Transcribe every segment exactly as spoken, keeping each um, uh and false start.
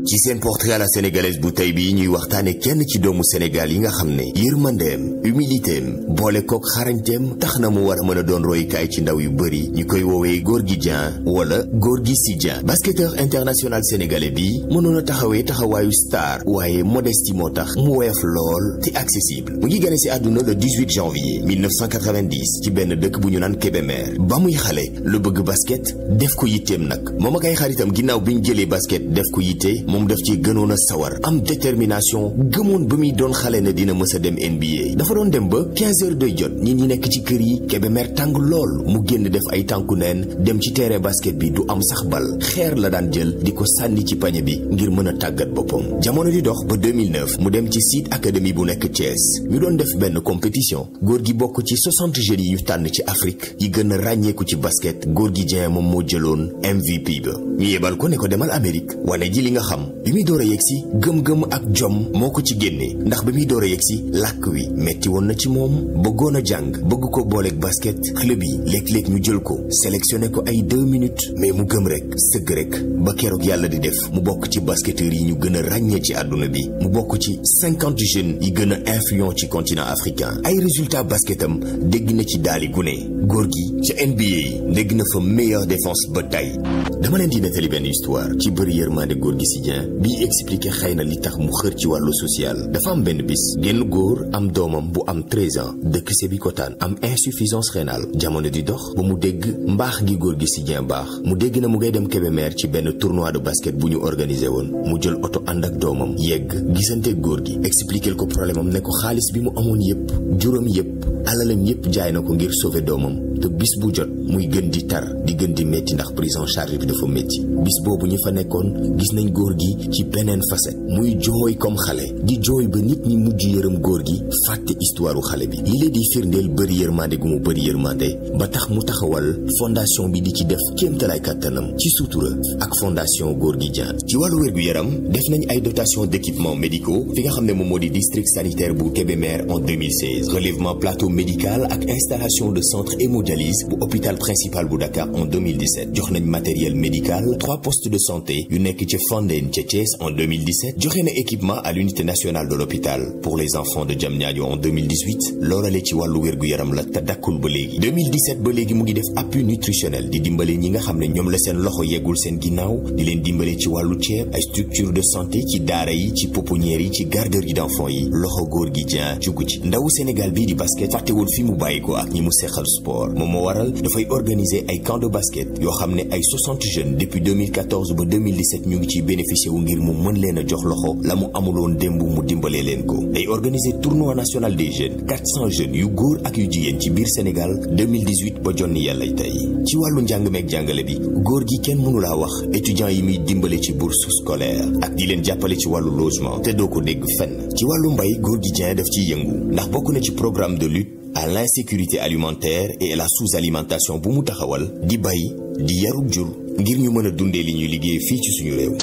ci seen portrait à la sénégalaise bu tey bi ñuy waxtaane kenn ci doomu Sénégal yi nga xam ne yërmandeem humilitéem boole kook xarañteem tax na mu war a mën a doon royukaay ci ndaw yu bëri ñu koy woowee Gorgui Dieng wala Gorgui Sy Dieng. basketteur international sénégalais bi mënoon a taxawee taxawaayu star waaye modestie moo tax mu woyof lool te accessible. mu ngi gane ci àdduna le dix-huit janvier mille neuf cent quatre-vingt-dix ci benn dëkk bu ñu naan Kébémer. ba muy xale lu bëgg basket def ko yitteem nag moom ak ay xaritam ginnaaw bi ñu jëlee basket def ko yitte moom daf ci gënoon a sawar am détermination gëmoon ba muy doon xale ne dina mës a dem N B A. dafa doon dem ba quinze heures doy jot nit ñi nekk ci kër yi Kébémer tàng lool mu génn def ay tànku neen dem ci terrain basket bi du am sax bal xeer la daan jël di ko sànni ci pañe bi ngir mën a tàggat boppam. jamono di dox ba deux mille neuf mu dem ci Site Academy bu nekk Thiès ñu doon def benn compétition Gorgui bokk ci soixante jeunes yi ñu tànn ci Afrique yi gën a ràññeeku ci basket Gorgui Dieng moom moo jëloon M V P ba. ñu yebal ko ne ko demal Amérique wane ji li nga xam bi muy door a yegsi gëm-gëm ak jom moo ko ci génne ndax bi muy door a yegsi làkk wi metti woon na ci moom bëggoon a jàng bëgg ko booleeg basket club yi léeg-léeg ñu jël ko sélectionné ko ay deux minutes mais mu gëm rek sëgg rek ba keroog yàlla di def mu bokk ci basketteurs yi ñu gën a ràññee ci àdduna bi mu bokk ci cinquante jeunes yi gën a influent ci continent africain. ay résultats basketam dégg na ci daali gune Gorgui ca N B A dégg na fa meilleure défense ba tey. dama leen di nettali benn histoire ci bëri yërmande Gorgui Sy Dieng bii expliqué xëy na li tax mu xër ci wàllu social. dafa am benn bis genn góor am doomam bu am treize ans dëkk Sébikotane am insuffisance rénale jamono di dox ba mu dégg mbaax gi Gorgui Sy Dieng baax mu dégg na mu ngay dem Kébémer ci benn tournoi de basket bu ñu organisé woon mu jël oto ànd ak doomam yegg gisante Gorgui expliqué ko problème am ne ko xaalis bi mu amoon yépp juróom yépp alalam yépp jaay na ko ngir sauver doomam te bis bu jot muy gën di tar di gën di métti ndax prise en charge bi dafa métti. bis boobu ñi fa nekkoon gis nañ Gorgui ci beneen facette muy jooy comme xale di jooy ba nit ñi mujj yërëm Gorgui fàtte histoire u xale bi li leen di firndeel bëri yërmande gu mu bëri yërmande ba tax mu taxawal fondation bi di ci def kéemtalaay kàttanam ci sutura ak fondation Gorgui Dieng. ci wàllu wér-gu-yaram def nañ ay dotation d'équipements médicaux fi nga xam ne moom moo di district sanitaire bu Kébémer en deux mille seize relèvement plateau médical ak installation de centre hémodialyse bu hôpital principal bu Dakar en deux mille dix-sept jox nañ matériel médical trois postes de santé yu nekk ci Fandène ca Thiès en deux mille dix-sept joxe na équipement à l'unité nationale de l'hôpital pour les enfants de Diamniadio en deux mille dix-huit loolale ci wàllu wér-gu-yaram la te dakkul ba léegi deux mille dix-sept ba léegi mu ngi def appui nutritionnel di dimbale ñi nga xam ne ñoom la seen loxo yeggul seen ginnaaw di leen dimbale ci wàllu ceeb ay structure de santé ci daara yi ci pouponnières yi ci garderie d'enfants yi loxo Gorgui Dieng jugu ci ndawu Sénégal bii di basket fàttewul fi mu bàyyi ko ak ñi mu seqal sport moom moo waral dafay organiser ay camp de basket yoo xam ne ay soixante jeunes depuis deux mille quatorze ba deux mille dix-sept ñu ngi ciy bénéficié wu ngir mu mën leen a jox loxo la mu amuloon démb mu dimbalee leen ko day organiser tournoi national des jeunes quatre cents jeunes yu góor ak yu jigéen ci biir Sénégal deux mille dix-huit ba jonni yàllay tey ci wàllu njàng meeg jàngale bi Gorgui kenn mënulaa wax étudiants yi muy dimbale ci bourse scolaire ak di leen jàppale ci wàllu logement te doo ko dégg fenn ci wàllu mbay Gorgui Dieng daf ciy yëngu ndax bokk na ci programme de lutte à l'insécurité alimentaire et à la sous-alimentation bu mu taxawal di bay di yarub jur ngir ñu mën a dundee li ñuy liggéey fii ci suñu réew.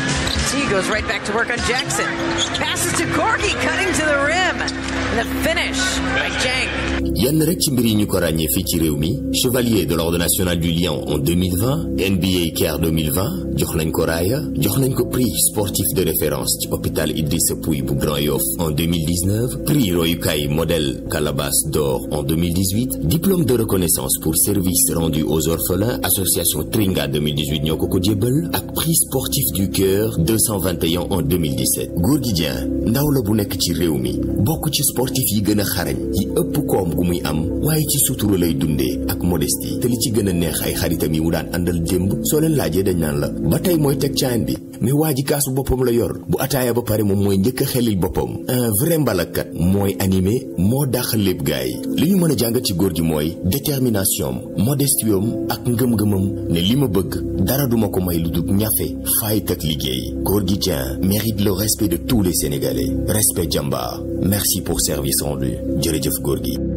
He goes right back to work on Jackson. Passes to Gorgui, cutting to the rim. And the finish by Dieng. yenn rek ci mbir yi ñu ko ràññee fii ci réew mi chevalier de l'ordre national du Lion en deux mille vingt N B A Caire deux mille vingt jox nañ ko raaya jox nañ ko prix sportif de référence ci hôpital Idrissa Pouye bu Grand Yoff en deux mille dix-neuf prix royukaay modèle Calebasse d'or en deux mille dix-huit diplôme de reconnaissance pour service rendu aux orphelins association Tringa deux mille dix-huit ñoo ko ko jébbal ak prix sportif du cœur deux cent vingt et un en deux mille dix-sept Gorgui Dieng ndaw la bu nekk ci réew mi bokk ci sportif yi gën a xarañ yi ëpp koom gu muy am waaye ci sutura lay dundee ak modestie te li ci gën a neex ay xaritam yi mu daan àndal démb soo leen laajee dañ naan la ba tey mooy teg caayan bi mais waa ji kaasu boppam la yor bu ataaya ba pare moom mooy njëkk a xelil boppam un vrai mbalakat mooy animé moo dàqal lépp gaay li ñu mën a jàngat ci Gorgui mooy détermination modestium ak ngëm-ngëmam ne li ma bëgg dara duma ko may lu dul ñafe fayit ak liggéey Gorgui Dieng mérite le respect de tous les Sénégalais respect jàmbaar merci pour service rendu jërëjëf Gorgui